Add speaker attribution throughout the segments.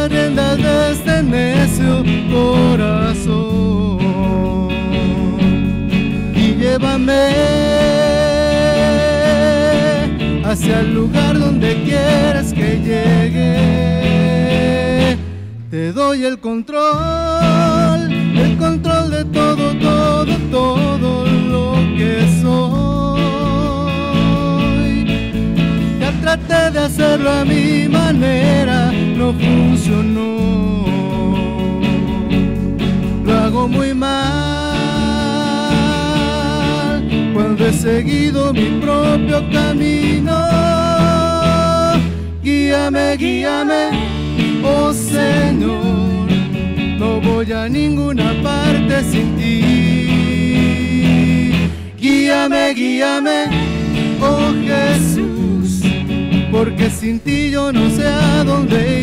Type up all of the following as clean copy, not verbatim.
Speaker 1: las riendas de este necio corazón y llévame hacia el lugar donde quieres que llegue. Te doy el control de todo, todo, todo lo que soy. Ya traté de hacerlo a mi manera, no funcionó. Lo hago muy mal cuando he seguido mi propio camino. Guíame, guíame, oh Señor, no voy a ninguna parte sin ti. Guíame, guíame, oh Jesús, porque sin ti yo no sé a dónde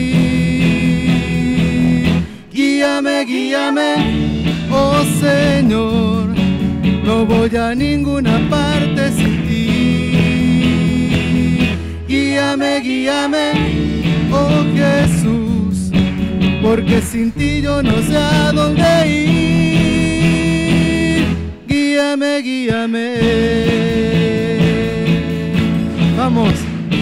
Speaker 1: ir. Guíame, guíame, oh Señor, no voy a ninguna parte sin ti. Guíame, guíame, oh Jesús, porque sin ti yo no sé a dónde ir. Guíame, guíame. Vamos.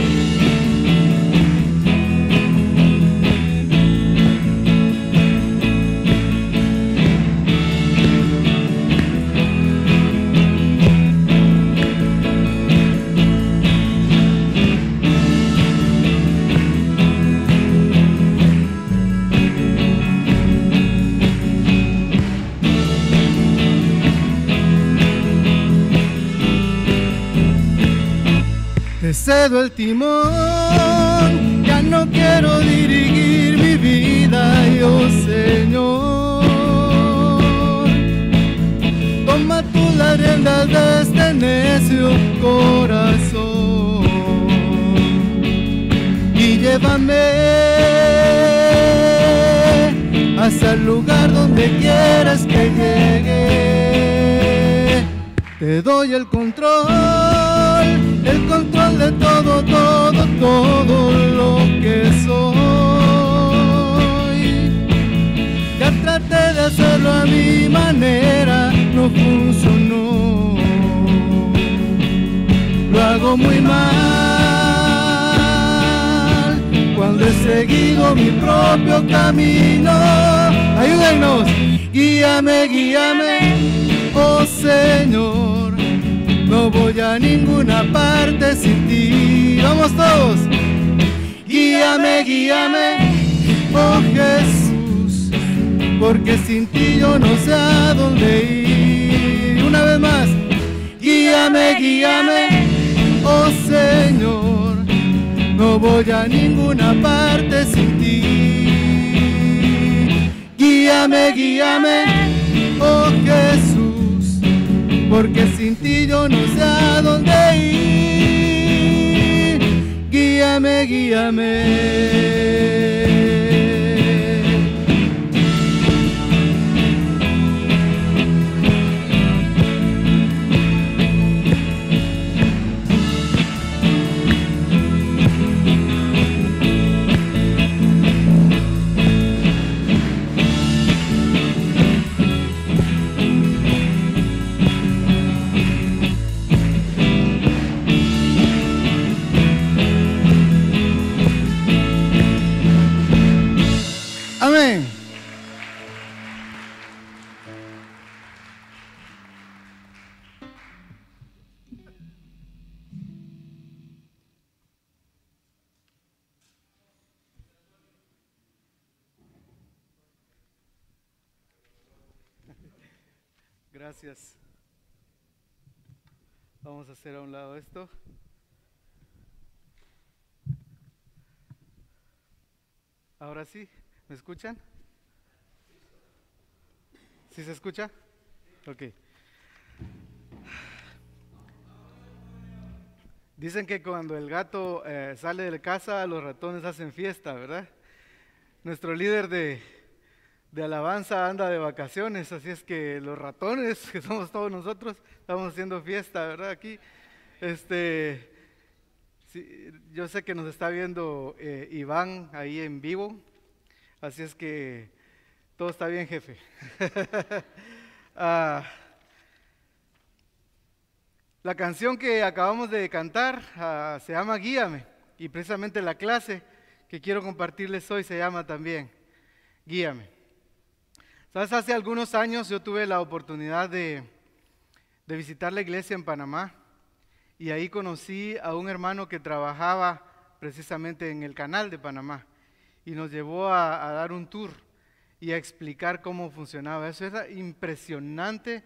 Speaker 1: Te cedo el timón, ya no quiero dirigir mi vida, oh Señor. Toma tú las riendas de este necio corazón y llévame hasta el lugar donde quieras que llegue. Te doy el control de todo, todo, todo lo que soy. Ya traté de hacerlo a mi manera, no funcionó. Lo hago muy mal cuando he seguido mi propio camino. Ayúdennos. Guíame, guíame, oh Señor, no voy a ninguna parte sin ti. Vamos todos. Guíame, guíame, oh Jesús, porque sin ti yo no sé a dónde ir. Una vez más. Guíame, guíame, oh Señor, no voy a ninguna parte sin ti. Guíame, guíame, oh Jesús, porque sin ti yo no sé a dónde ir. Guíame, guíame. Amén. Gracias. Vamos a hacer a un lado esto. Ahora sí. ¿Me escuchan? ¿Sí se escucha? Ok. Dicen que cuando el gato sale de casa, los ratones hacen fiesta, ¿verdad? Nuestro líder de alabanza anda de vacaciones, así es que los ratones, que somos todos nosotros, estamos haciendo fiesta, ¿verdad? Aquí, sí, yo sé que nos está viendo Iván ahí en vivo. Así es que todo está bien, jefe. Ah, la canción que acabamos de cantar se llama Guíame, y precisamente la clase que quiero compartirles hoy se llama también Guíame. ¿Sabes? Hace algunos años yo tuve la oportunidad de visitar la iglesia en Panamá, y ahí conocí a un hermano que trabajaba precisamente en el canal de Panamá, y nos llevó a dar un tour y a explicar cómo funcionaba. Eso era impresionante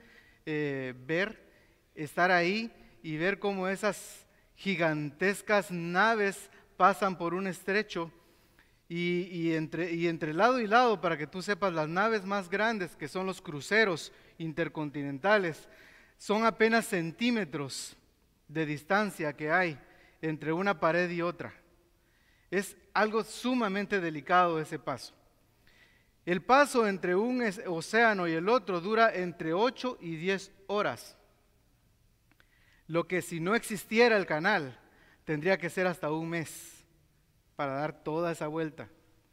Speaker 1: estar ahí y ver cómo esas gigantescas naves pasan por un estrecho y entre lado y lado, para que tú sepas, las naves más grandes, que son los cruceros intercontinentales, son apenas centímetros de distancia que hay entre una pared y otra. Es algo sumamente delicado ese paso. El paso entre un océano y el otro dura entre 8 y 10 horas. Lo que si no existiera el canal, tendría que ser hasta un mes para dar toda esa vuelta.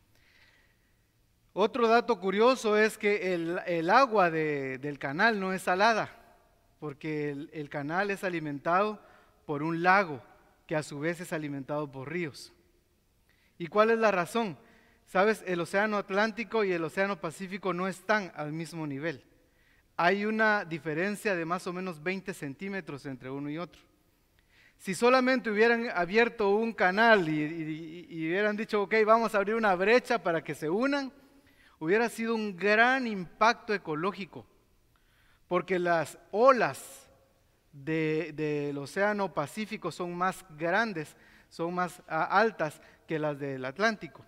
Speaker 1: Otro dato curioso es que el agua del canal no es salada, porque el canal es alimentado por un lago, que a su vez es alimentado por ríos. ¿Y cuál es la razón? Sabes, el océano Atlántico y el océano Pacífico no están al mismo nivel. Hay una diferencia de más o menos 20 centímetros entre uno y otro. Si solamente hubieran abierto un canal y hubieran dicho, ok, vamos a abrir una brecha para que se unan, hubiera sido un gran impacto ecológico, porque las olas del océano Pacífico son más grandes, son más altas que las del Atlántico.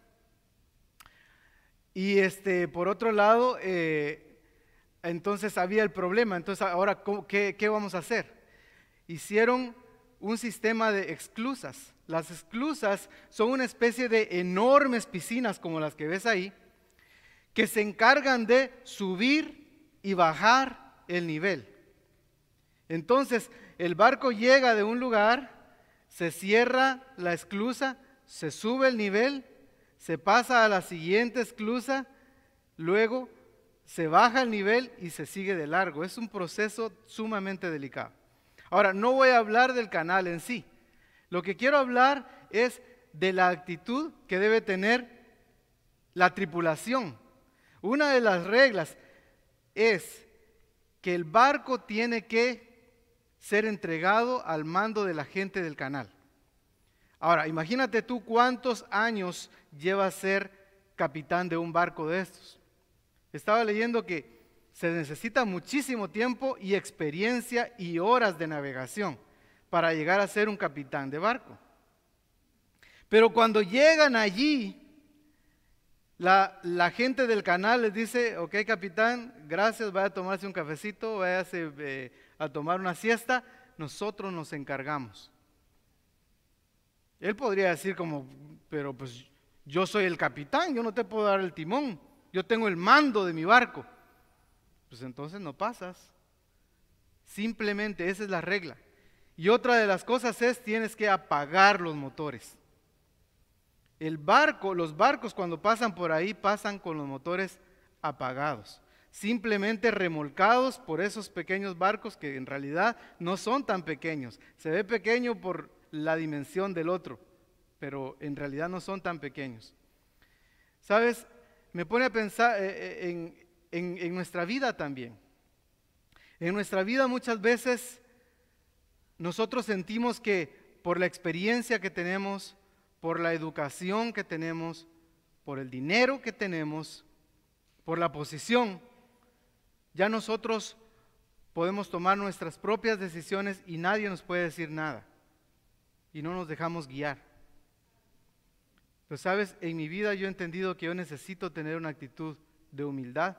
Speaker 1: Y por otro lado, entonces había el problema. Entonces ahora, ¿qué vamos a hacer? Hicieron un sistema de esclusas. Las esclusas son una especie de enormes piscinas como las que ves ahí, que se encargan de subir y bajar el nivel. Entonces el barco llega de un lugar, se cierra la esclusa, se sube el nivel, se pasa a la siguiente esclusa, luego se baja el nivel y se sigue de largo. Es un proceso sumamente delicado. Ahora, no voy a hablar del canal en sí. Lo que quiero hablar es de la actitud que debe tener la tripulación. Una de las reglas es que el barco tiene que ser entregado al mando de la gente del canal. Ahora, imagínate tú cuántos años lleva ser capitán de un barco de estos. Estaba leyendo que se necesita muchísimo tiempo y experiencia y horas de navegación para llegar a ser un capitán de barco. Pero cuando llegan allí, la gente del canal les dice, ok, capitán, gracias, vaya a tomarse un cafecito, váyase a tomar una siesta, nosotros nos encargamos. Él podría decir como, pero pues yo soy el capitán, yo no te puedo dar el timón, yo tengo el mando de mi barco. Pues entonces no pasas. Simplemente esa es la regla. Y otra de las cosas es, tienes que apagar los motores. Los barcos cuando pasan por ahí pasan con los motores apagados, simplemente remolcados por esos pequeños barcos que en realidad no son tan pequeños. Se ve pequeño por la dimensión del otro, pero en realidad no son tan pequeños. ¿Sabes? Me pone a pensar en nuestra vida también. En nuestra vida muchas veces nosotros sentimos que por la experiencia que tenemos, por la educación que tenemos, por el dinero que tenemos, por la posición, ya nosotros podemos tomar nuestras propias decisiones y nadie nos puede decir nada. Y no nos dejamos guiar. Pero sabes, en mi vida yo he entendido que yo necesito tener una actitud de humildad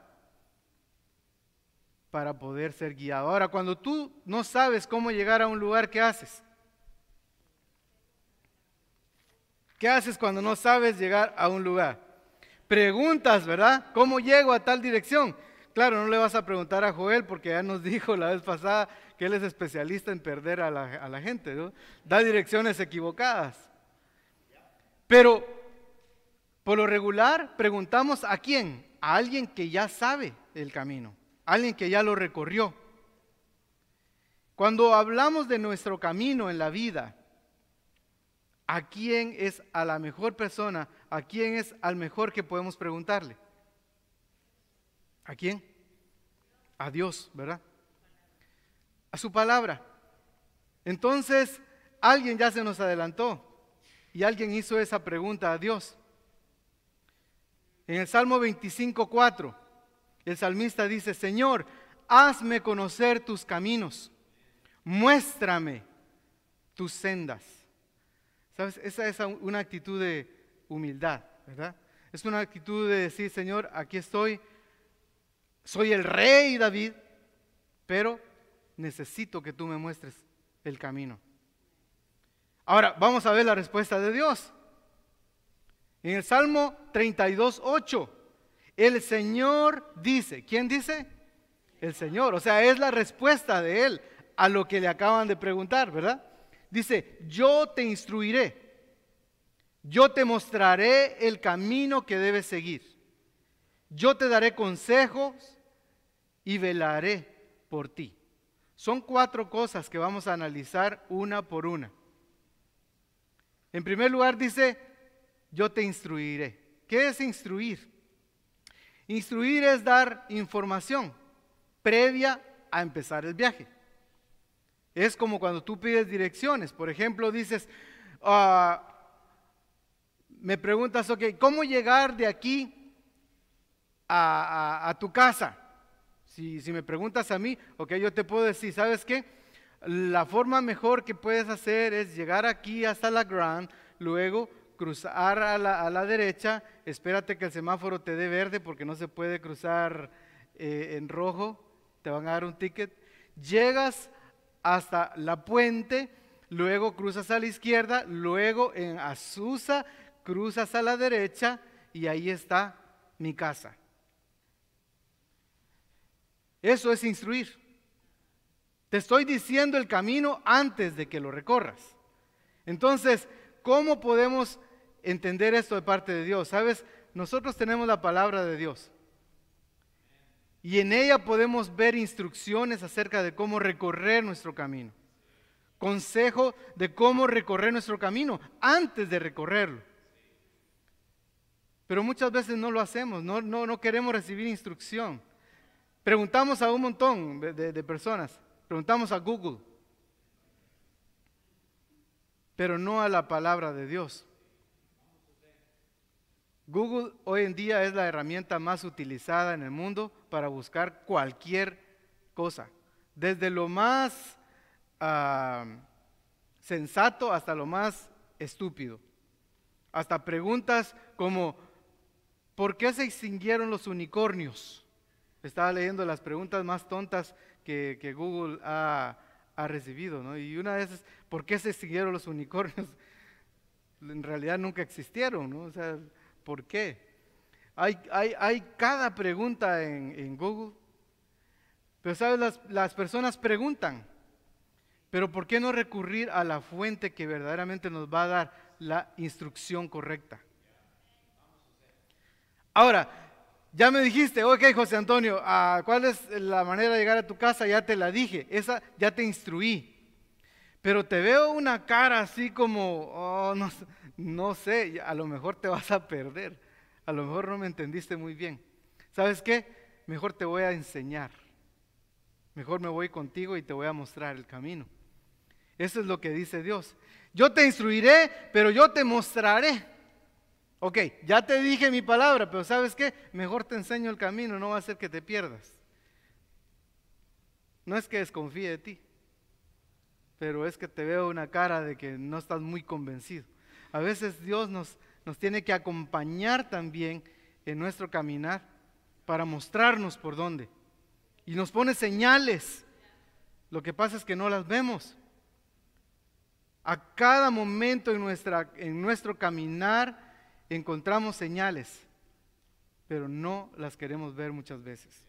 Speaker 1: para poder ser guiado. Ahora, cuando tú no sabes cómo llegar a un lugar, ¿qué haces? ¿Qué haces cuando no sabes llegar a un lugar? Preguntas, ¿verdad? ¿Cómo llego a tal dirección? Claro, no le vas a preguntar a Joel porque ya nos dijo la vez pasada que él es especialista en perder a la gente, ¿no? Da direcciones equivocadas. Pero Por lo regular, preguntamos ¿a quién? A alguien que ya sabe el camino, alguien que ya lo recorrió. Cuando hablamos de nuestro camino en la vida, ¿a quién es a la mejor persona? ¿A quién es al mejor que podemos preguntarle? ¿A quién? A Dios, ¿verdad? A su palabra. Entonces, alguien ya se nos adelantó y alguien hizo esa pregunta a Dios. En el Salmo 25:4, el salmista dice: Señor, hazme conocer tus caminos, muéstrame tus sendas. ¿Sabes? Esa es una actitud de humildad, ¿verdad? Es una actitud de decir: Señor, aquí estoy, soy el rey David, pero necesito que tú me muestres el camino. Ahora, vamos a ver la respuesta de Dios. En el Salmo 32:8, el Señor dice, ¿quién dice? El Señor, o sea, es la respuesta de Él a lo que le acaban de preguntar, ¿verdad? Dice: yo te instruiré, yo te mostraré el camino que debes seguir, yo te daré consejos y velaré por ti. Son 4 cosas que vamos a analizar una por una. En primer lugar dice: yo te instruiré. ¿Qué es instruir? Instruir es dar información previa a empezar el viaje. Es como cuando tú pides direcciones. Por ejemplo, dices, me preguntas, ok, ¿cómo llegar de aquí a tu casa? Si me preguntas a mí, ok, yo te puedo decir, ¿sabes qué? La forma mejor que puedes hacer es llegar aquí hasta la Grand, luego cruzar a la derecha, espérate que el semáforo te dé verde porque no se puede cruzar en rojo, te van a dar un ticket. Llegas hasta la puente, luego cruzas a la izquierda, luego en Azusa cruzas a la derecha y ahí está mi casa. Eso es instruir. Te estoy diciendo el camino antes de que lo recorras. Entonces, ¿cómo podemos entender esto de parte de Dios? ¿Sabes? Nosotros tenemos la palabra de Dios. Y en ella podemos ver instrucciones acerca de cómo recorrer nuestro camino. Consejo de cómo recorrer nuestro camino antes de recorrerlo. Pero muchas veces no lo hacemos, no queremos recibir instrucción. Preguntamos a un montón de personas, preguntamos a Google, pero no a la palabra de Dios. Google hoy en día es la herramienta más utilizada en el mundo para buscar cualquier cosa, desde lo más sensato hasta lo más estúpido. Hasta preguntas como: ¿por qué se extinguieron los unicornios? Estaba leyendo las preguntas más tontas que Google ha recibido, ¿no? Y una de esas: ¿por qué se extinguieron los unicornios? En realidad nunca existieron, ¿no? O sea, ¿por qué? Hay cada pregunta en Google. Pero sabes, las personas preguntan, pero ¿por qué no recurrir a la fuente que verdaderamente nos va a dar la instrucción correcta? Ahora, ya me dijiste, ok, José Antonio, ¿cuál es la manera de llegar a tu casa? Ya te la dije, esa ya te instruí. Pero te veo una cara así como, no sé, a lo mejor te vas a perder. A lo mejor no me entendiste muy bien. ¿Sabes qué? Mejor te voy a enseñar. Mejor me voy contigo y te voy a mostrar el camino. Eso es lo que dice Dios. Yo te instruiré, pero yo te mostraré. Ok, ya te dije mi palabra, pero ¿sabes qué? Mejor te enseño el camino, no va a hacer que te pierdas. No es que desconfíe de ti, pero es que te veo una cara de que no estás muy convencido. A veces Dios nos tiene que acompañar también en nuestro caminar para mostrarnos por dónde. Y nos pone señales. Lo que pasa es que no las vemos. A cada momento en nuestro caminar encontramos señales, pero no las queremos ver muchas veces.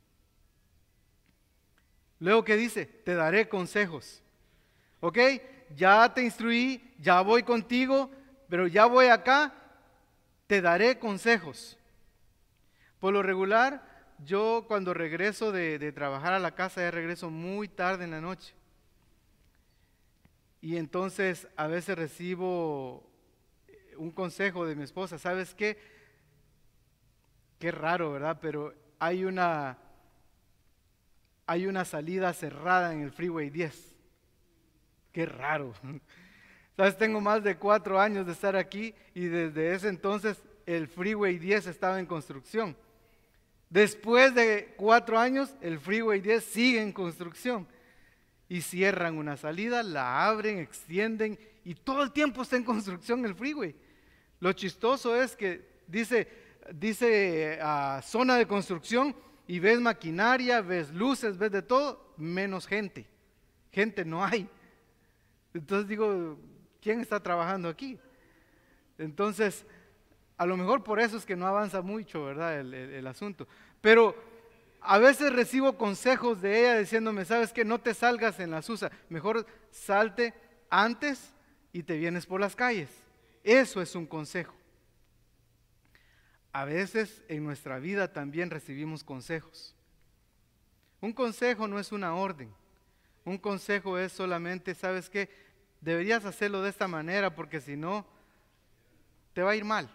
Speaker 1: Luego, ¿qué dice? Te daré consejos. ¿Ok? Ya te instruí, ya voy contigo, pero ya voy acá te daré consejos. Por lo regular, yo cuando regreso de trabajar a la casa, ya regreso muy tarde en la noche. Y entonces a veces recibo un consejo de mi esposa. ¿Sabes qué? Qué raro, ¿verdad? Pero hay una salida cerrada en el Freeway 10. Qué raro. ¿Sabes? Tengo más de 4 años de estar aquí y desde ese entonces el Freeway 10 estaba en construcción. Después de 4 años, el Freeway 10 sigue en construcción. Y cierran una salida, la abren, extienden y todo el tiempo está en construcción el freeway. Lo chistoso es que dice zona de construcción y ves maquinaria, ves luces, ves de todo, menos gente. Gente no hay. Entonces digo, ¿quién está trabajando aquí? Entonces, a lo mejor por eso es que no avanza mucho, ¿verdad? El asunto. Pero a veces recibo consejos de ella diciéndome, ¿sabes qué? No te salgas en la Susa, mejor salte antes y te vienes por las calles. Eso es un consejo. A veces en nuestra vida también recibimos consejos. Un consejo no es una orden. Un consejo es solamente, ¿sabes qué? Deberías hacerlo de esta manera porque si no, te va a ir mal.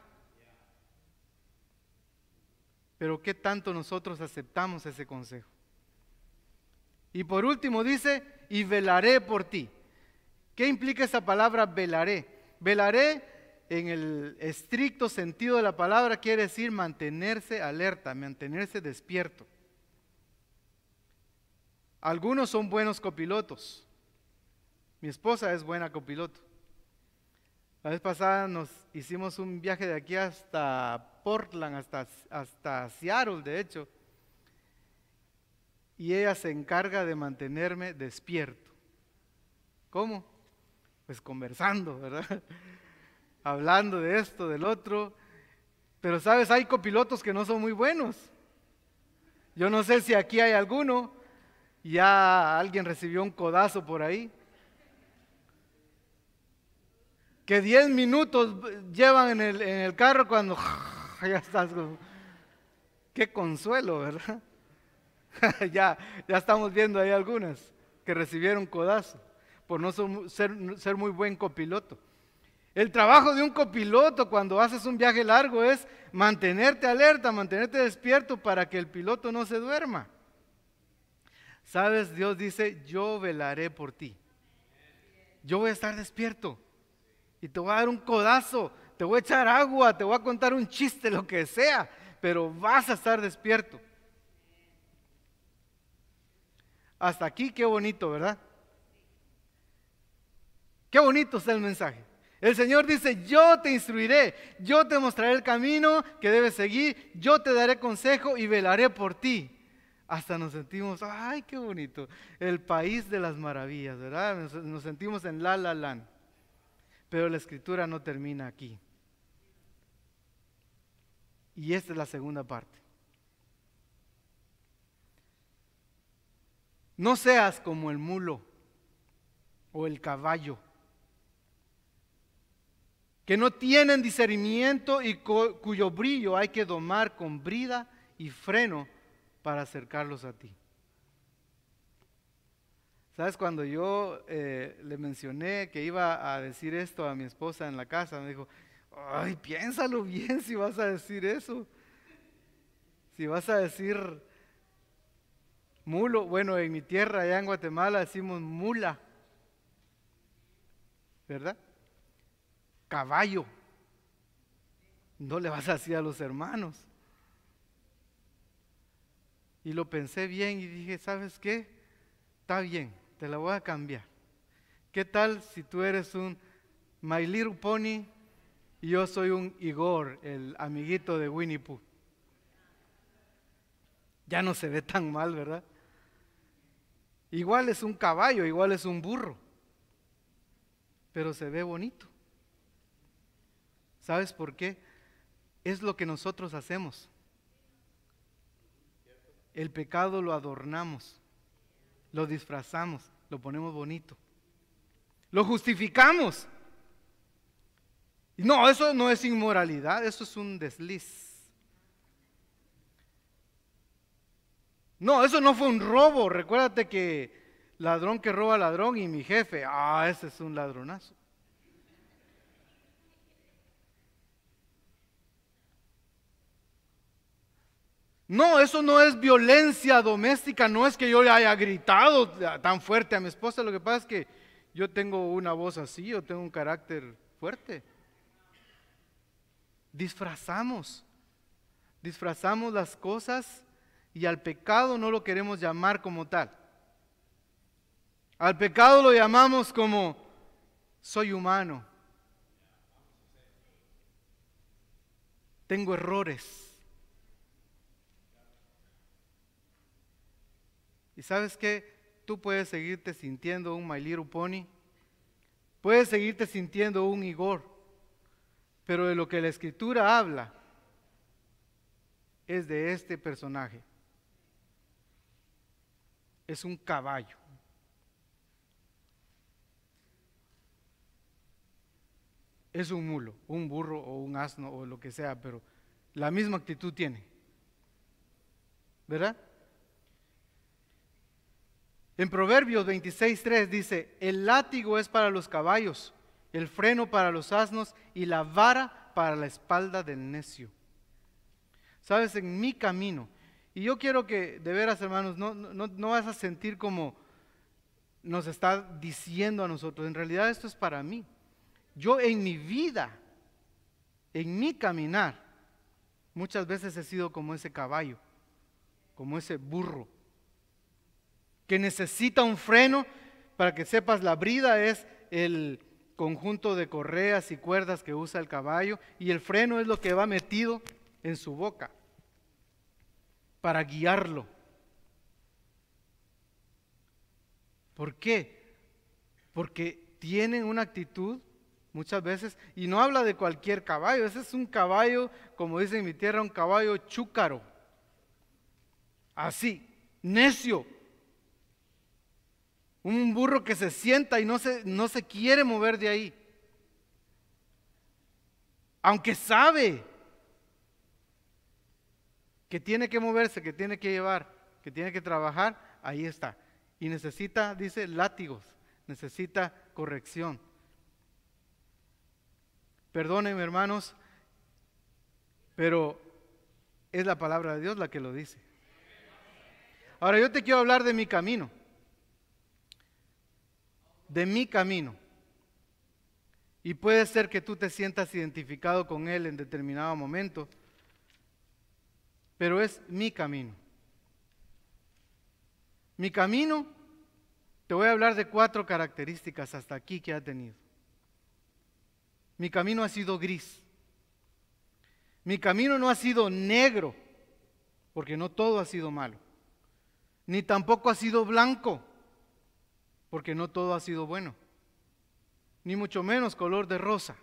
Speaker 1: Pero ¿qué tanto nosotros aceptamos ese consejo? Y por último dice, y velaré por ti. ¿Qué implica esa palabra velaré? Velaré en el estricto sentido de la palabra quiere decir mantenerse alerta, mantenerse despierto. Algunos son buenos copilotos. Mi esposa es buena copiloto. La vez pasada nos hicimos un viaje de aquí hasta Portland, hasta Seattle, de hecho. Y ella se encarga de mantenerme despierto. ¿Cómo? Pues conversando, ¿verdad? Hablando de esto, del otro. Pero sabes, hay copilotos que no son muy buenos. Yo no sé si aquí hay alguno. Ya alguien recibió un codazo por ahí. Que 10 minutos llevan en el carro cuando ya estás. Qué consuelo, ¿verdad? ya estamos viendo ahí algunas que recibieron codazo por no ser muy buen copiloto. El trabajo de un copiloto cuando haces un viaje largo es mantenerte alerta, mantenerte despierto para que el piloto no se duerma. ¿Sabes? Dios dice, yo velaré por ti. Yo voy a estar despierto. Y te voy a dar un codazo, te voy a echar agua, te voy a contar un chiste, lo que sea, pero vas a estar despierto. Hasta aquí, qué bonito, ¿verdad? Qué bonito está el mensaje. El Señor dice, yo te instruiré, yo te mostraré el camino que debes seguir, yo te daré consejo y velaré por ti. Hasta nos sentimos, ay, qué bonito, el país de las maravillas, ¿verdad? Nos sentimos en La La Land. Pero la escritura no termina aquí. Y esta es la segunda parte. No seas como el mulo o el caballo, que no tienen discernimiento y cuyo brillo hay que domar con brida y freno para acercarlos a ti. ¿Sabes? Cuando yo le mencioné que iba a decir esto a mi esposa en la casa, me dijo, ay, piénsalo bien si vas a decir eso. Si vas a decir mulo, bueno, en mi tierra, allá en Guatemala, decimos mula, ¿verdad? Caballo. No le vas a decir a los hermanos. Y lo pensé bien y dije, ¿sabes qué? Está bien, te la voy a cambiar. ¿Qué tal si tú eres un My Little Pony y yo soy un Igor, el amiguito de Winnie Pooh? Ya no se ve tan mal, ¿verdad? Igual es un caballo, igual es un burro, pero se ve bonito. ¿Sabes por qué? Es lo que nosotros hacemos. El pecado lo adornamos, lo disfrazamos, lo ponemos bonito, lo justificamos. No, eso no es inmoralidad, eso es un desliz. No, eso no fue un robo. Recuérdate que ladrón que roba ladrón y mi jefe, ese es un ladronazo. No, eso no es violencia doméstica, no es que yo le haya gritado tan fuerte a mi esposa, lo que pasa es que yo tengo una voz así, yo tengo un carácter fuerte. Disfrazamos las cosas y al pecado no lo queremos llamar como tal. Al pecado lo llamamos como soy humano, tengo errores. ¿Y sabes qué? Tú puedes seguirte sintiendo un My Little Pony, puedes seguirte sintiendo un Igor, pero de lo que la Escritura habla es de este personaje. Es un caballo. Es un mulo, un burro o un asno o lo que sea, pero la misma actitud tiene. ¿Verdad? En Proverbios 26:3 dice, el látigo es para los caballos, el freno para los asnos y la vara para la espalda del necio. Sabes, en mi camino, y yo quiero que de veras, hermanos, no vas a sentir como nos está diciendo a nosotros, en realidad esto es para mí. Yo en mi vida, en mi caminar, muchas veces he sido como ese caballo, como ese burro, que necesita un freno. Para que sepas, la brida es el conjunto de correas y cuerdas que usa el caballo, y el freno es lo que va metido en su boca para guiarlo. ¿Por qué? Porque tienen una actitud muchas veces, y no habla de cualquier caballo, ese es un caballo, como dice en mi tierra, un caballo chúcaro, así, necio. Un burro que se sienta y no se quiere mover de ahí. Aunque sabe que tiene que moverse, que tiene que llevar, que tiene que trabajar, ahí está. Y necesita, dice, látigos, necesita corrección. Perdónenme, hermanos, pero es la palabra de Dios la que lo dice. Ahora yo te quiero hablar de mi camino. De mi camino. Y puede ser que tú te sientas identificado con él en determinado momento, pero es mi camino. Mi camino, te voy a hablar de 4 características hasta aquí que ha tenido. Mi camino ha sido gris. Mi camino no ha sido negro, porque no todo ha sido malo. Ni tampoco ha sido blanco, porque no todo ha sido bueno, ni mucho menos color de rosa.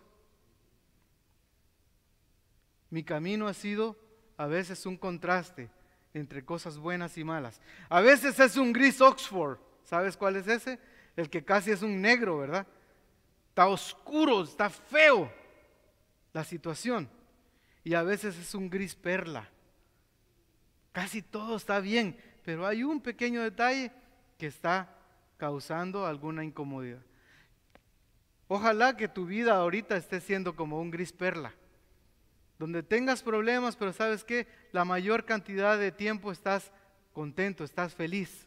Speaker 1: Mi camino ha sido a veces un contraste entre cosas buenas y malas. A veces es un gris Oxford. ¿Sabes cuál es ese? El que casi es un negro, ¿verdad? Está oscuro, está feo la situación. Y a veces es un gris perla. Casi todo está bien, pero hay un pequeño detalle que está causando alguna incomodidad. Ojalá que tu vida ahorita esté siendo como un gris perla, donde tengas problemas, pero ¿sabes qué? La mayor cantidad de tiempo estás contento, estás feliz.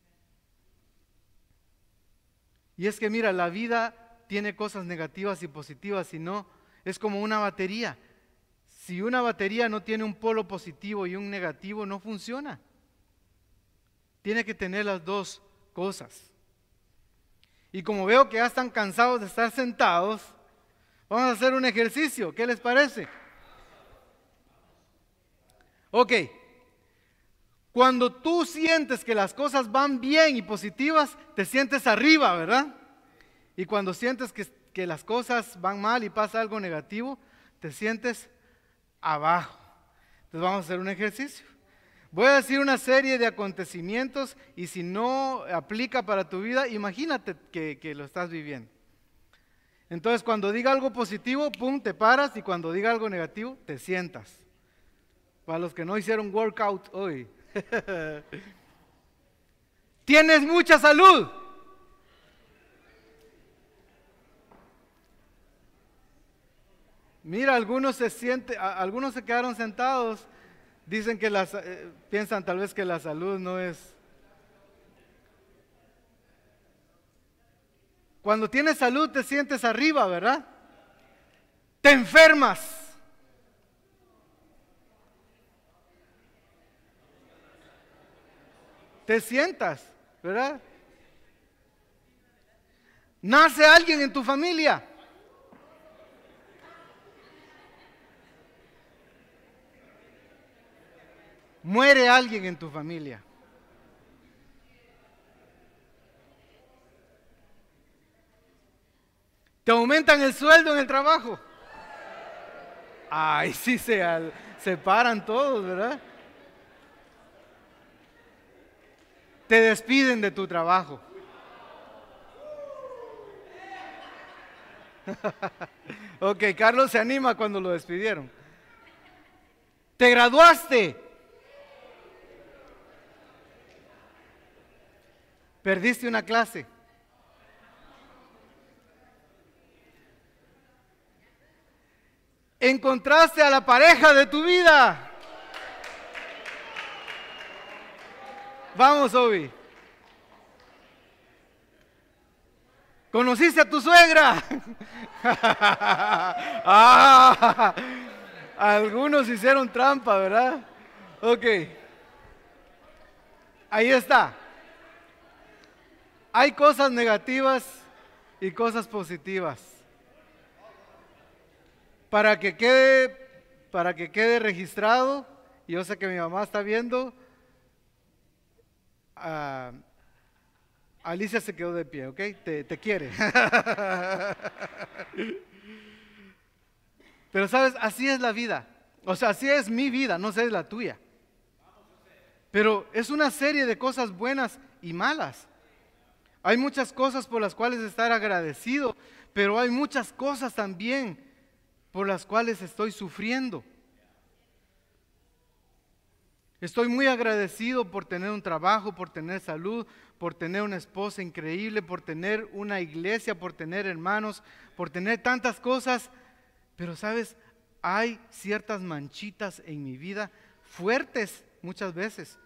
Speaker 1: Y es que mira, la vida tiene cosas negativas y positivas, y no, es como una batería. Si una batería no tiene un polo positivo y un negativo, no funciona. Tiene que tener las dos cosas. Y como veo que ya están cansados de estar sentados, vamos a hacer un ejercicio. ¿Qué les parece? Ok. Cuando tú sientes que las cosas van bien y positivas, te sientes arriba, ¿verdad? Y cuando sientes que las cosas van mal y pasa algo negativo, te sientes abajo. Entonces vamos a hacer un ejercicio. Voy a decir una serie de acontecimientos y si no aplica para tu vida, imagínate que lo estás viviendo. Entonces, cuando diga algo positivo, pum, te paras, y cuando diga algo negativo, te sientas. Para los que no hicieron workout hoy. Tienes mucha salud. Mira, algunos se quedaron sentados, dicen que piensan tal vez que la salud no es. Cuando tienes salud te sientes arriba, ¿verdad? Te enfermas. Te sientas, ¿verdad? Nace alguien en tu familia. Muere alguien en tu familia. Te aumentan el sueldo en el trabajo. Ay, sí, se paran todos, ¿verdad? Te despiden de tu trabajo. Ok, Carlos se anima cuando lo despidieron. Te graduaste. Perdiste una clase. Encontraste a la pareja de tu vida. Vamos, Obi. ¿Conociste a tu suegra? Ah, algunos hicieron trampa, ¿verdad? Ok. Ahí está. Hay cosas negativas y cosas positivas. Para que quede registrado, y yo sé que mi mamá está viendo, Alicia se quedó de pie, ¿ok? Te quiere. Pero sabes, así es la vida. O sea, así es mi vida, no sé, es la tuya. Pero es una serie de cosas buenas y malas. Hay muchas cosas por las cuales estar agradecido, pero hay muchas cosas también por las cuales estoy sufriendo. Estoy muy agradecido por tener un trabajo, por tener salud, por tener una esposa increíble, por tener una iglesia, por tener hermanos, por tener tantas cosas. Pero sabes, hay ciertas manchitas en mi vida fuertes muchas veces.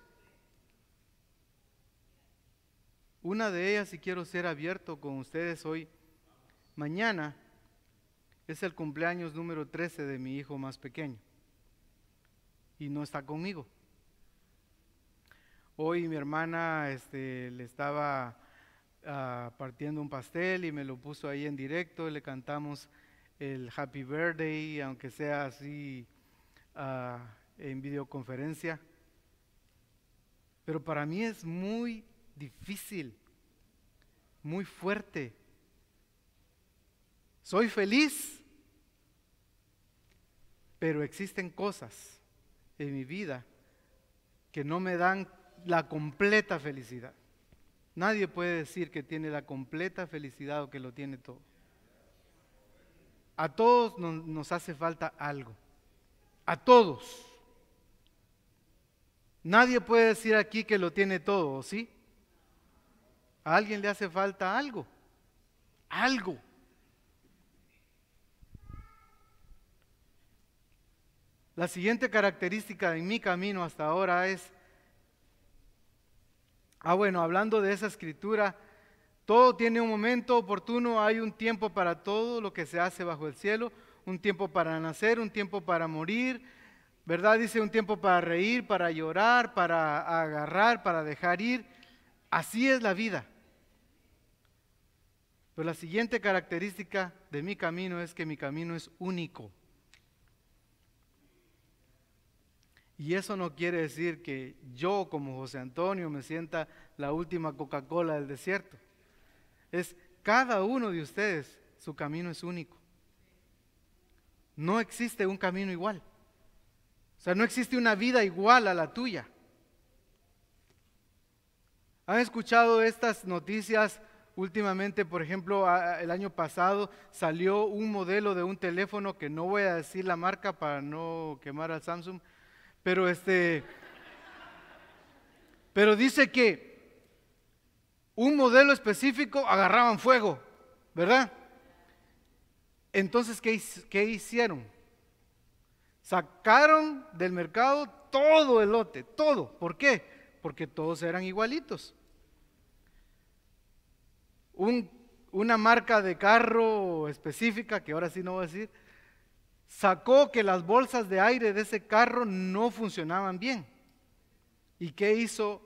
Speaker 1: Una de ellas, y quiero ser abierto con ustedes hoy, mañana es el cumpleaños número 13 de mi hijo más pequeño y no está conmigo. Hoy mi hermana le estaba partiendo un pastel y me lo puso ahí en directo, le cantamos el Happy Birthday, aunque sea así en videoconferencia. Pero para mí es muy difícil, muy fuerte. Soy feliz, pero existen cosas en mi vida que no me dan la completa felicidad. Nadie puede decir que tiene la completa felicidad o que lo tiene todo. A todos nos hace falta algo. A todos. Nadie puede decir aquí que lo tiene todo, ¿sí? A alguien le hace falta algo. Algo. La siguiente característica en mi camino hasta ahora es, bueno, hablando de esa escritura, todo tiene un momento oportuno, hay un tiempo para todo lo que se hace bajo el cielo, un tiempo para nacer, un tiempo para morir, ¿verdad? Dice un tiempo para reír, para llorar, para agarrar, para dejar ir. Así es la vida. Pero la siguiente característica de mi camino es que mi camino es único. Y eso no quiere decir que yo como José Antonio me sienta la última Coca-Cola del desierto. Es cada uno de ustedes, su camino es único. No existe un camino igual. O sea, no existe una vida igual a la tuya. ¿Han escuchado estas noticias últimamente, por ejemplo, el año pasado salió un modelo de un teléfono que no voy a decir la marca para no quemar al Samsung, pero pero dice que un modelo específico agarraban fuego, ¿verdad? Entonces, ¿qué hicieron? Sacaron del mercado todo el lote, todo. ¿Por qué? Porque todos eran igualitos. Una marca de carro específica, que ahora sí no voy a decir, sacó que las bolsas de aire de ese carro no funcionaban bien. ¿Y qué hizo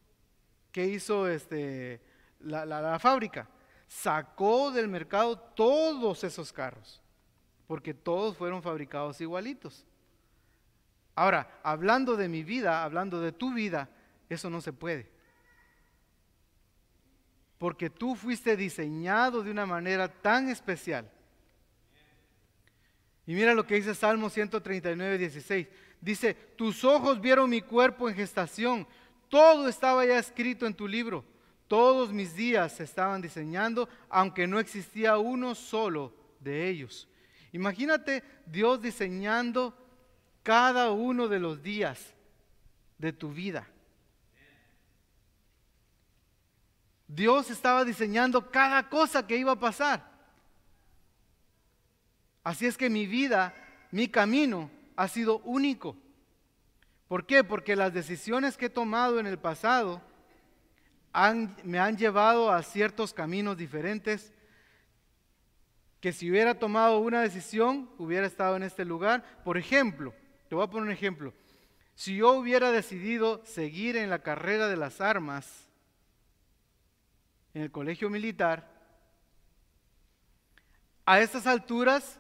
Speaker 1: la fábrica? Sacó del mercado todos esos carros, porque todos fueron fabricados igualitos. Ahora, hablando de mi vida, hablando de tu vida, eso no se puede. Porque tú fuiste diseñado de una manera tan especial. Y mira lo que dice Salmo 139, 16. Dice, tus ojos vieron mi cuerpo en gestación, todo estaba ya escrito en tu libro. Todos mis días se estaban diseñando, aunque no existía uno solo de ellos. Imagínate Dios diseñando cada uno de los días de tu vida. Dios estaba diseñando cada cosa que iba a pasar. Así es que mi vida, mi camino ha sido único. ¿Por qué? Porque las decisiones que he tomado en el pasado me han llevado a ciertos caminos diferentes, que si hubiera tomado una decisión, hubiera estado en este lugar. Por ejemplo, te voy a poner un ejemplo. Si yo hubiera decidido seguir en la carrera de las armas en el colegio militar, a estas alturas,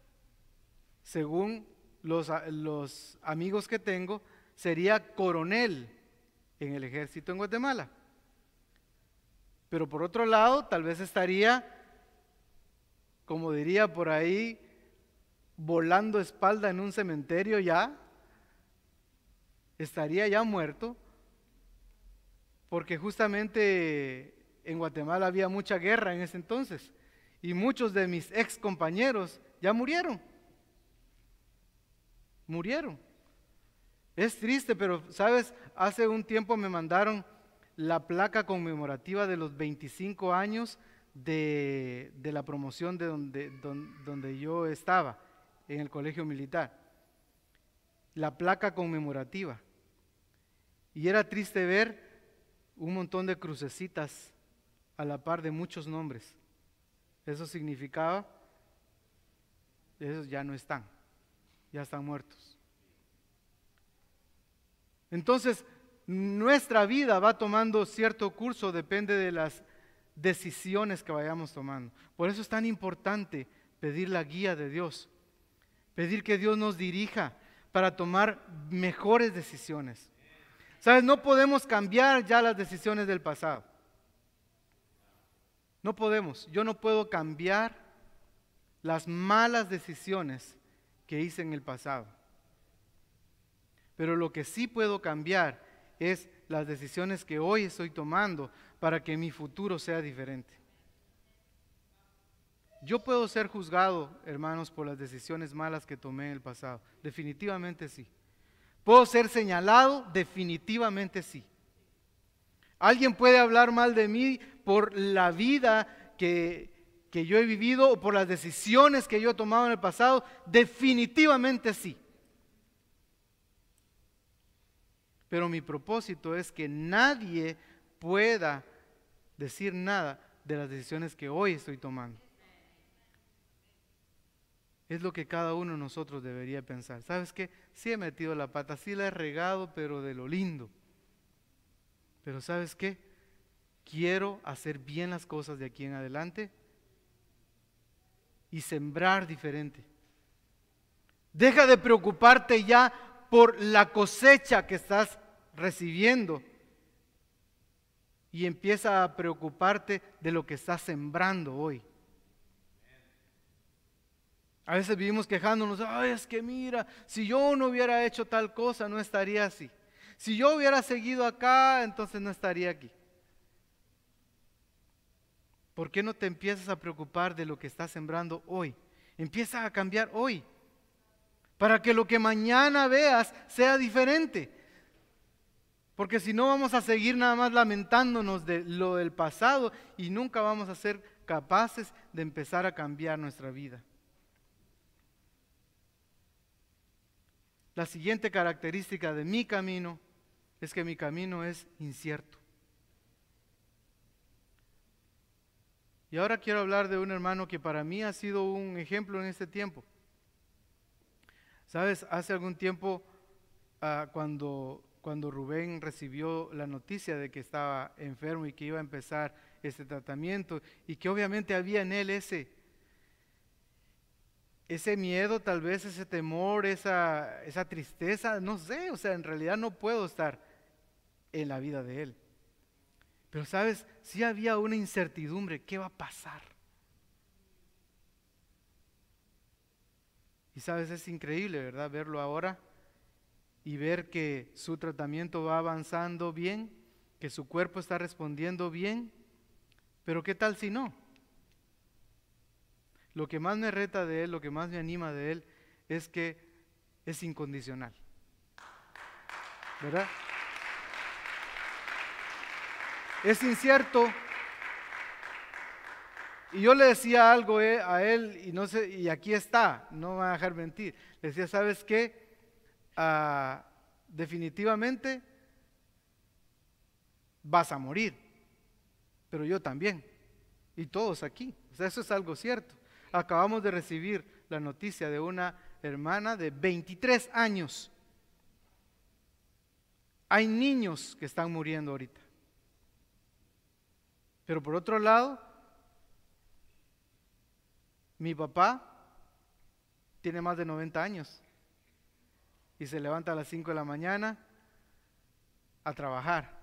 Speaker 1: según los amigos que tengo, sería coronel en el ejército en Guatemala. Pero por otro lado, tal vez estaría, como diría por ahí, volando espalda en un cementerio ya, estaría ya muerto, porque justamente en Guatemala había mucha guerra en ese entonces, y muchos de mis ex compañeros ya murieron. Es triste, pero sabes, hace un tiempo me mandaron la placa conmemorativa de los 25 años de la promoción de donde yo estaba, en el colegio militar. La placa conmemorativa. Y era triste ver un montón de crucecitas a la par de muchos nombres. Eso significaba, esos ya no están, ya están muertos. Entonces, nuestra vida va tomando cierto curso, depende de las decisiones que vayamos tomando. Por eso es tan importante pedir la guía de Dios, pedir que Dios nos dirija para tomar mejores decisiones. ¿Sabes? No podemos cambiar ya las decisiones del pasado. No podemos. Yo no puedo cambiar las malas decisiones que hice en el pasado. Pero lo que sí puedo cambiar es las decisiones que hoy estoy tomando para que mi futuro sea diferente. Yo puedo ser juzgado, hermanos, por las decisiones malas que tomé en el pasado. Definitivamente sí. ¿Puedo ser señalado? Definitivamente sí. ¿Alguien puede hablar mal de mí por la vida que yo he vivido o por las decisiones que yo he tomado en el pasado? Definitivamente sí. Pero mi propósito es que nadie pueda decir nada de las decisiones que hoy estoy tomando. Es lo que cada uno de nosotros debería pensar. ¿Sabes qué? Sí he metido la pata, sí la he regado, pero de lo lindo. Pero ¿sabes qué? Quiero hacer bien las cosas de aquí en adelante y sembrar diferente. Deja de preocuparte ya por la cosecha que estás recibiendo y empieza a preocuparte de lo que estás sembrando hoy. A veces vivimos quejándonos, ay, es que mira, si yo no hubiera hecho tal cosa, no estaría así. Si yo hubiera seguido acá, entonces no estaría aquí. ¿Por qué no te empiezas a preocupar de lo que estás sembrando hoy? Empieza a cambiar hoy, para que lo que mañana veas sea diferente. Porque si no vamos a seguir nada más lamentándonos de lo del pasado y nunca vamos a ser capaces de empezar a cambiar nuestra vida. La siguiente característica de mi camino es que mi camino es incierto. Y ahora quiero hablar de un hermano que para mí ha sido un ejemplo en este tiempo. Sabes, hace algún tiempo, cuando Rubén recibió la noticia de que estaba enfermo y que iba a empezar este tratamiento, y que obviamente había en él ese miedo, tal vez ese temor, esa tristeza, no sé, o sea, en realidad no puedo estar en la vida de él. Pero sabes, sí había una incertidumbre, ¿qué va a pasar? Y sabes, es increíble, ¿verdad? Verlo ahora y ver que su tratamiento va avanzando bien, que su cuerpo está respondiendo bien, pero ¿qué tal si no? Lo que más me reta de él, lo que más me anima de él, es que es incondicional, ¿verdad? Es incierto. Y yo le decía algo a él, y no sé, y aquí está, no me va a dejar mentir. Le decía, ¿sabes qué? Definitivamente vas a morir, pero yo también, y todos aquí. O sea, eso es algo cierto. Acabamos de recibir la noticia de una hermana de 23 años. Hay niños que están muriendo ahorita. Pero por otro lado, mi papá tiene más de 90 años y se levanta a las 5 de la mañana a trabajar.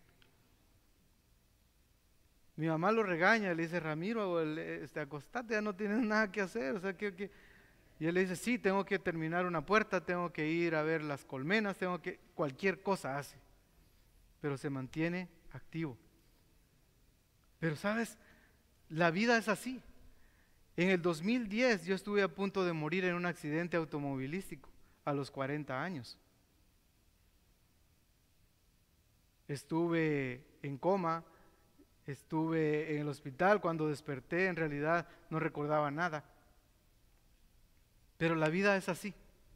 Speaker 1: Mi mamá lo regaña, le dice, Ramiro, acostate, ya no tienes nada que hacer. O sea, Y él le dice, sí, tengo que terminar una puerta, tengo que ir a ver las colmenas, cualquier cosa hace. Pero se mantiene activo. Pero sabes, la vida es así. En el 2010 yo estuve a punto de morir en un accidente automovilístico a los 40 años. Estuve en coma, estuve en el hospital. Cuando desperté en realidad no recordaba nada. Pero la vida es así.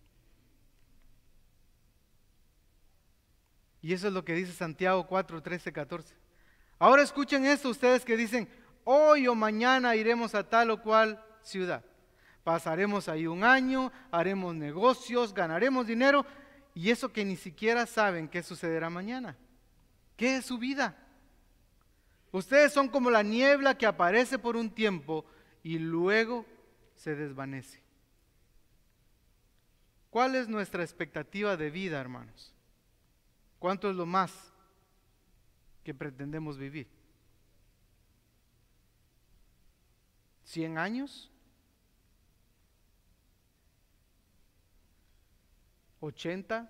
Speaker 1: Y eso es lo que dice Santiago 4, 13, 14. Ahora escuchen esto ustedes que dicen, hoy o mañana iremos a tal o cual ciudad. Pasaremos ahí un año, haremos negocios, ganaremos dinero, y eso que ni siquiera saben qué sucederá mañana. ¿Qué es su vida? Ustedes son como la niebla que aparece por un tiempo y luego se desvanece. ¿Cuál es nuestra expectativa de vida, hermanos? ¿Cuánto es lo más que pretendemos vivir? ¿100 años? ¿80?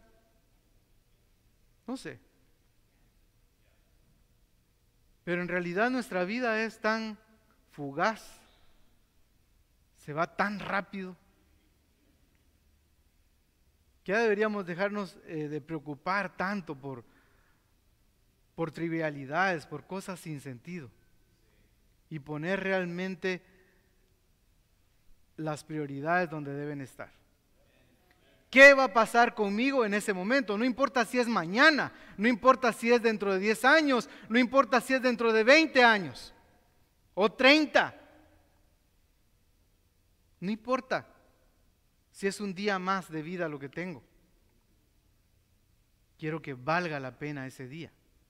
Speaker 1: No sé. Pero en realidad nuestra vida es tan fugaz, se va tan rápido, que ya deberíamos dejarnos de preocupar tanto por trivialidades, por cosas sin sentido, y poner realmente las prioridades donde deben estar. ¿Qué va a pasar conmigo en ese momento? No importa si es mañana, no importa si es dentro de 10 años, no importa si es dentro de 20 años o 30. No importa si es un día más de vida lo que tengo. Quiero que valga la pena ese día.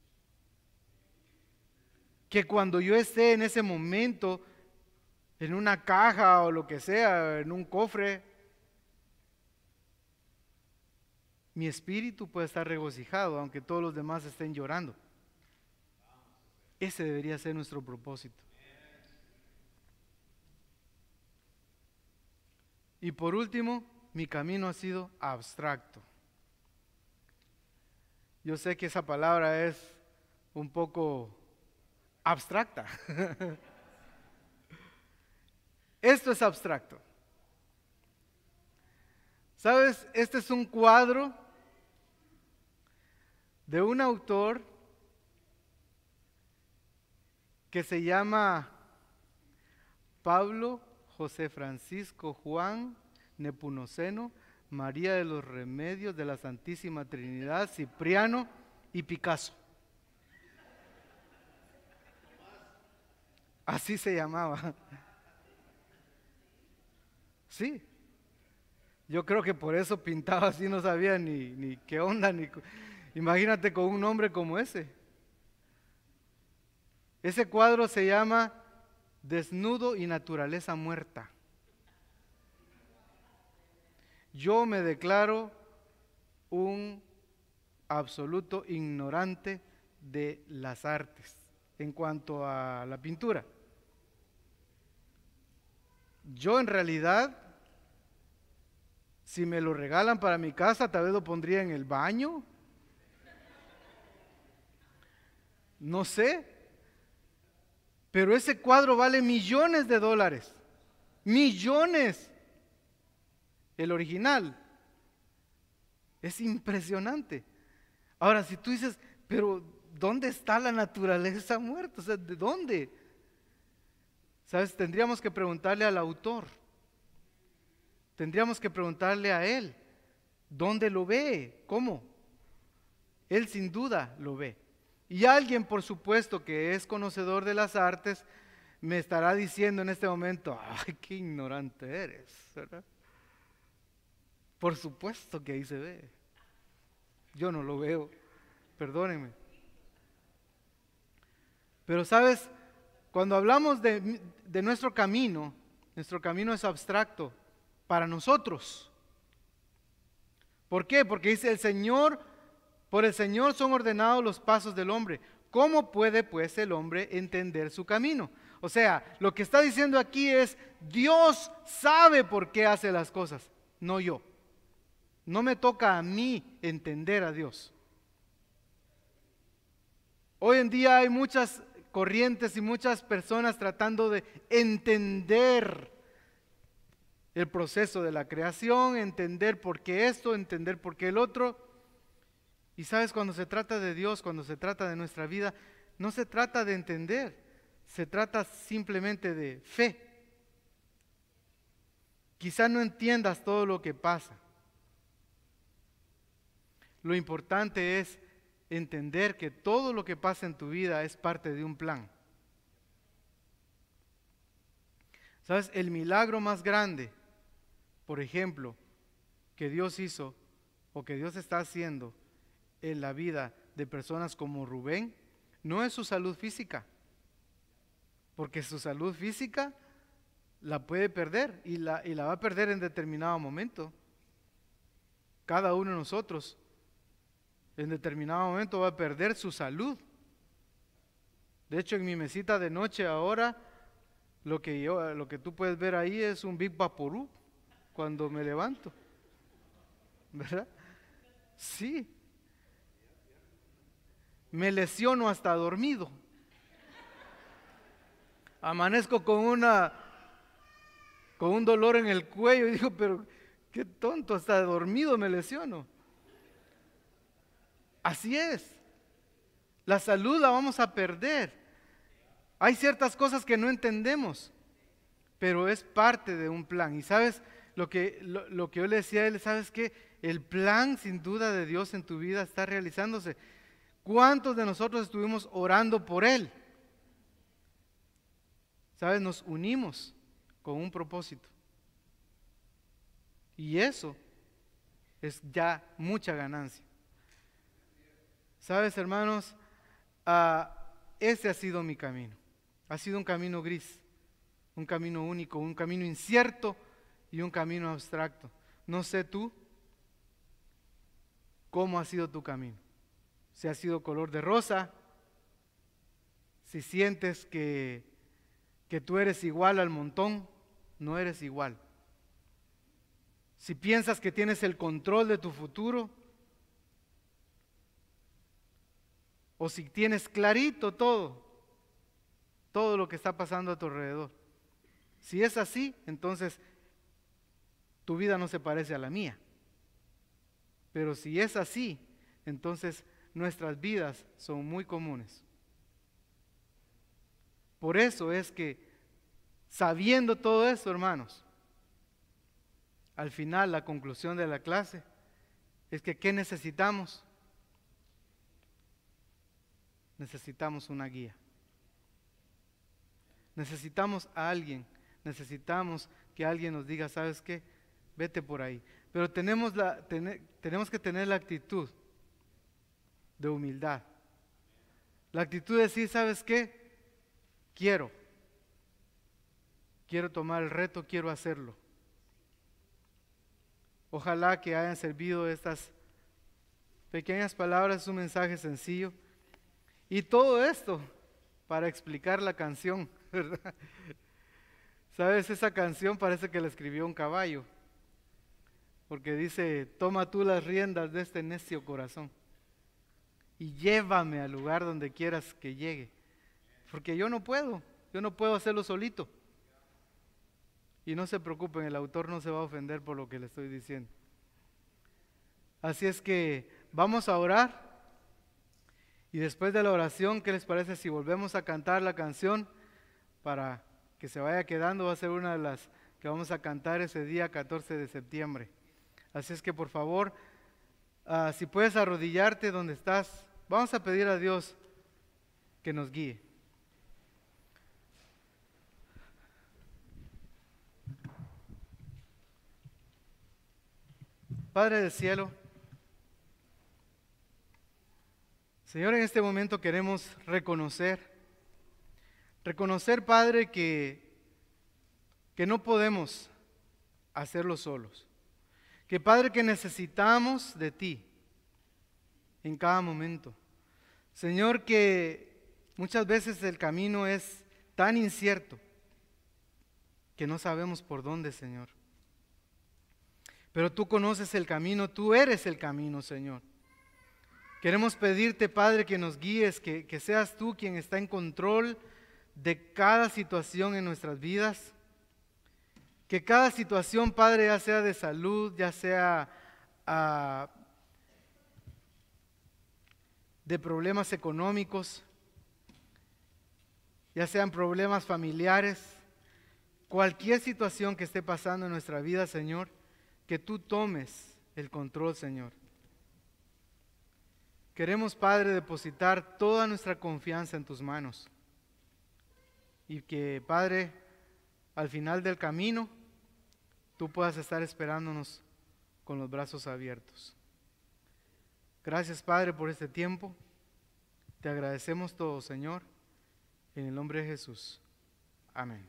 Speaker 1: Que cuando yo esté en ese momento, en una caja o lo que sea, en un cofre, mi espíritu puede estar regocijado, aunque todos los demás estén llorando. Ese debería ser nuestro propósito. Y por último, mi camino ha sido abstracto. Yo sé que esa palabra es un poco abstracta, Esto es abstracto. ¿Sabes? Este es un cuadro de un autor que se llama Pablo José Francisco Juan Nepomuceno María de los Remedios de la Santísima Trinidad, Cipriano y Picasso. Así se llamaba. Sí, yo creo que por eso pintaba así, no sabía ni qué onda, imagínate con un nombre como ese. Ese cuadro se llama Desnudo y Naturaleza Muerta. Yo me declaro un absoluto ignorante de las artes en cuanto a la pintura. Yo en realidad, si me lo regalan para mi casa, tal vez lo pondría en el baño. No sé. Pero ese cuadro vale millones de dólares. Millones. El original. Es impresionante. Ahora, si tú dices, pero ¿dónde está la naturaleza muerta? O sea, ¿de dónde? ¿Sabes? Tendríamos que preguntarle al autor. Tendríamos que preguntarle a él. ¿Dónde lo ve? ¿Cómo? Él sin duda lo ve. Y alguien, por supuesto, que es conocedor de las artes, me estará diciendo en este momento, ¡ay, qué ignorante eres! ¿Verdad? Por supuesto que ahí se ve. Yo no lo veo, perdónenme. Pero sabes, cuando hablamos de nuestro camino es abstracto para nosotros. ¿Por qué? Porque dice el Señor, por el Señor son ordenados los pasos del hombre. ¿Cómo puede pues el hombre entender su camino? O sea, lo que está diciendo aquí es, Dios sabe por qué hace las cosas, no yo. No me toca a mí entender a Dios. Hoy en día hay muchas corrientes y muchas personas tratando de entender el proceso de la creación, entender por qué esto, entender por qué el otro. Y sabes, cuando se trata de Dios, cuando se trata de nuestra vida, no se trata de entender, se trata simplemente de fe. Quizá no entiendas todo lo que pasa. Lo importante es entender que todo lo que pasa en tu vida es parte de un plan. ¿Sabes? El milagro más grande, por ejemplo, que Dios hizo o que Dios está haciendo en la vida de personas como Rubén, no es su salud física, porque su salud física la puede perder y la va a perder en determinado momento. Cada uno de nosotros en determinado momento va a perder su salud. De hecho, en mi mesita de noche ahora, lo que tú puedes ver ahí es un Big Vaporú cuando me levanto, ¿verdad? Sí. Me lesiono hasta dormido. Amanezco con un dolor en el cuello y digo, pero qué tonto, hasta dormido me lesiono. Así es. La salud la vamos a perder. Hay ciertas cosas que no entendemos, pero es parte de un plan. Y sabes, lo que yo le decía a él, ¿sabes qué? El plan sin duda de Dios en tu vida está realizándose. ¿Cuántos de nosotros estuvimos orando por él? ¿Sabes? Nos unimos con un propósito. Y eso es ya mucha ganancia. ¿Sabes, hermanos? Ese ha sido mi camino. Ha sido un camino gris, un camino único, un camino incierto y un camino abstracto. No sé tú cómo ha sido tu camino. Si ha sido color de rosa, si sientes que tú eres igual al montón, no eres igual. Si piensas que tienes el control de tu futuro, o si tienes clarito todo lo que está pasando a tu alrededor. Si es así, entonces tu vida no se parece a la mía. Pero si es así, entonces nuestras vidas son muy comunes. Por eso es que, sabiendo todo esto, hermanos, al final la conclusión de la clase es que ¿qué necesitamos? Necesitamos una guía. Necesitamos a alguien. Necesitamos que alguien nos diga, ¿sabes qué? Vete por ahí. Pero tenemos que tener la actitud de humildad. La actitud de decir, ¿sabes qué? Quiero tomar el reto, quiero hacerlo. Ojalá que hayan servido estas pequeñas palabras, un mensaje sencillo. Y todo esto para explicar la canción, ¿verdad? ¿Sabes? Esa canción parece que la escribió un caballo, porque dice, toma tú las riendas de este necio corazón y llévame al lugar donde quieras que llegue, porque yo no puedo hacerlo solito. Y no se preocupen, el autor no se va a ofender por lo que le estoy diciendo. Así es que vamos a orar. Y después de la oración, ¿qué les parece si volvemos a cantar la canción para que se vaya quedando? Va a ser una de las que vamos a cantar ese día 14 de septiembre. Así es que por favor, si puedes arrodillarte donde estás, vamos a pedir a Dios que nos guíe. Padre del cielo, Señor, en este momento queremos reconocer, Padre, que no podemos hacerlo solos. Que Padre, que necesitamos de ti en cada momento. Señor, que muchas veces el camino es tan incierto que no sabemos por dónde, Señor. Pero tú conoces el camino, tú eres el camino, Señor. Queremos pedirte, Padre, que nos guíes, que seas tú quien está en control de cada situación en nuestras vidas. Que cada situación, Padre, ya sea de salud, ya sea de problemas económicos, ya sean problemas familiares, cualquier situación que esté pasando en nuestra vida, Señor, que tú tomes el control, Señor. Queremos, Padre, depositar toda nuestra confianza en tus manos. Y que, Padre, al final del camino, tú puedas estar esperándonos con los brazos abiertos. Gracias, Padre, por este tiempo. Te agradecemos todo, Señor, en el nombre de Jesús. Amén.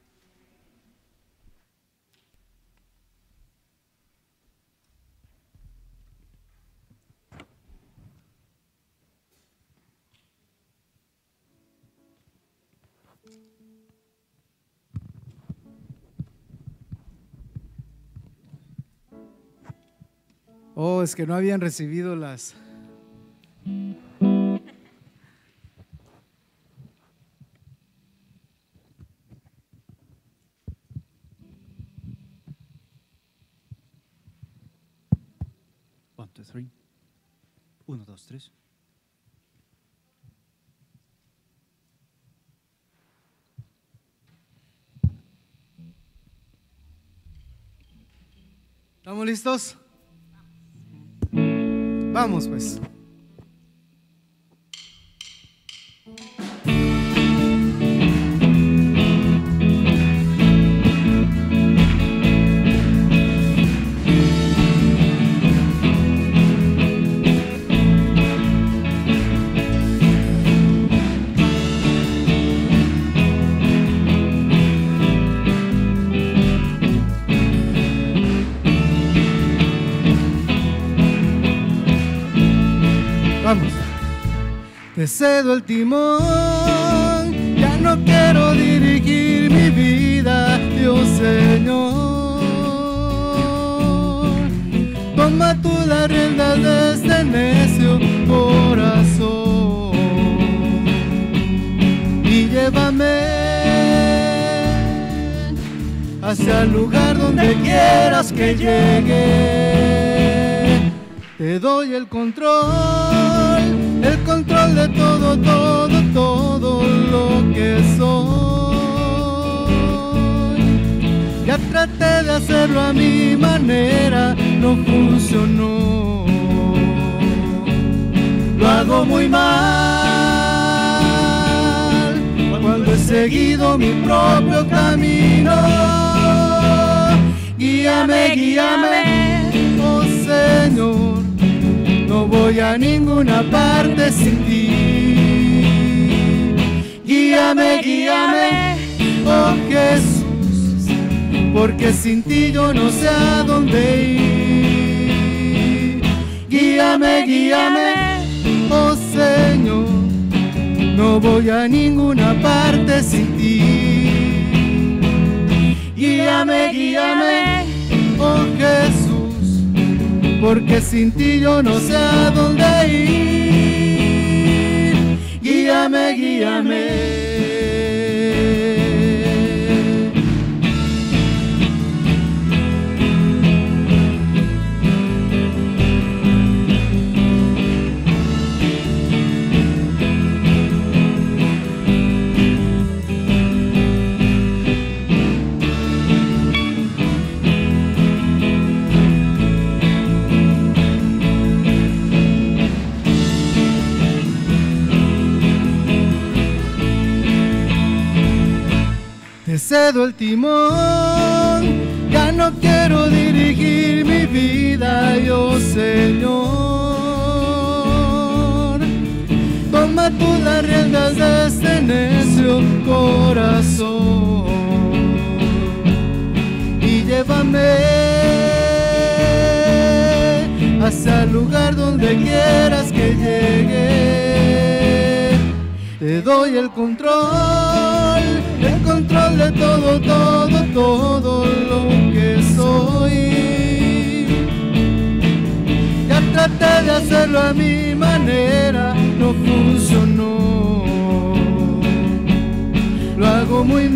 Speaker 1: Oh, es que no habían recibido las...
Speaker 2: One, two, three. 1, 2, 3.
Speaker 1: ¿Estamos listos? Vamos pues. Vamos. Te cedo el timón, ya no quiero dirigir mi vida, Dios Señor. Toma tú la rienda de este necio corazón y llévame hacia el lugar donde quieras que llegue. Te doy el control de todo, todo, todo lo que soy. Ya traté de hacerlo a mi manera, no funcionó. Lo hago muy mal cuando he seguido mi propio camino. Guíame, guíame, oh Señor, no voy a ninguna parte sin ti. Guíame, guíame, oh Jesús, porque sin ti yo no sé a dónde ir. Guíame, guíame, oh Señor, no voy a ninguna parte sin ti. Guíame, guíame, oh Jesús, porque sin ti yo no sé a dónde ir. Guíame, guíame. Te cedo el timón, ya no quiero dirigir mi vida, yo Señor. Toma tú las riendas de este necio corazón y llévame hacia el lugar donde quieras que llegue. Te doy el control de todo, todo, todo lo que soy. Ya traté de hacerlo a mi manera, no funcionó. Lo hago muy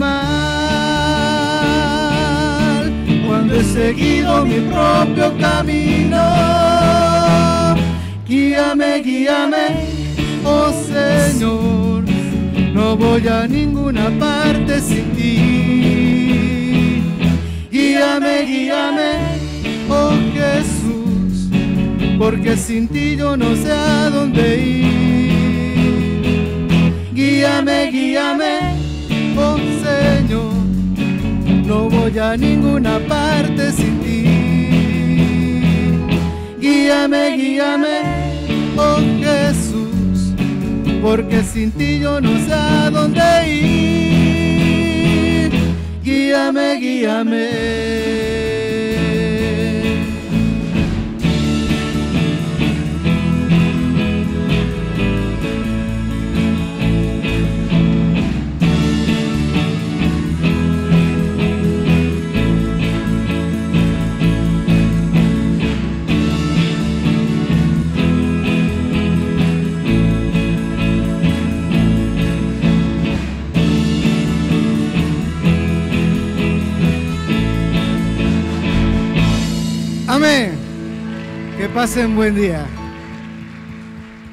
Speaker 1: mal cuando he seguido mi propio camino. Guíame, guíame, oh Señor, no voy a ninguna parte sin ti. Guíame, guíame, oh Jesús, porque sin ti yo no sé a dónde ir. Guíame, guíame, oh Señor, no voy a ninguna parte sin ti. Guíame, guíame, oh Jesús, porque sin ti yo no sé a dónde ir. Guíame, guíame. Amén. Que pasen buen día.